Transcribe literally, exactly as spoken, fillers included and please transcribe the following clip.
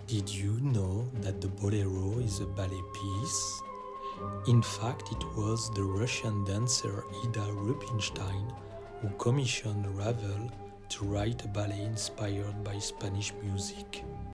Did you know that the Bolero is a ballet piece? In fact, it was the Russian dancer Ida Rubinstein who commissioned Ravel to write a ballet inspired by Spanish music.